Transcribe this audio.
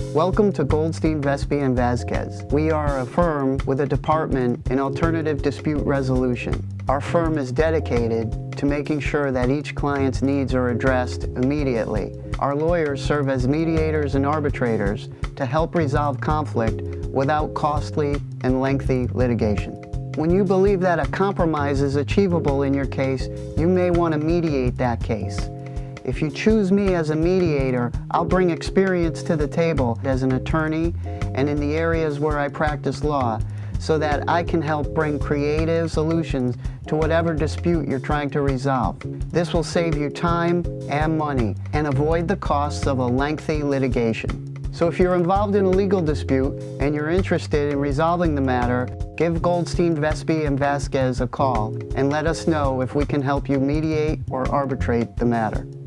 Welcome to Goldstein, Vespi & Vasquez. We are a firm with a department in alternative dispute resolution. Our firm is dedicated to making sure that each client's needs are addressed immediately. Our lawyers serve as mediators and arbitrators to help resolve conflict without costly and lengthy litigation. When you believe that a compromise is achievable in your case, you may want to mediate that case. If you choose me as a mediator, I'll bring experience to the table as an attorney and in the areas where I practice law, so that I can help bring creative solutions to whatever dispute you're trying to resolve. This will save you time and money and avoid the costs of a lengthy litigation. So if you're involved in a legal dispute and you're interested in resolving the matter, give Goldstein, Vespi & Vasquez a call and let us know if we can help you mediate or arbitrate the matter.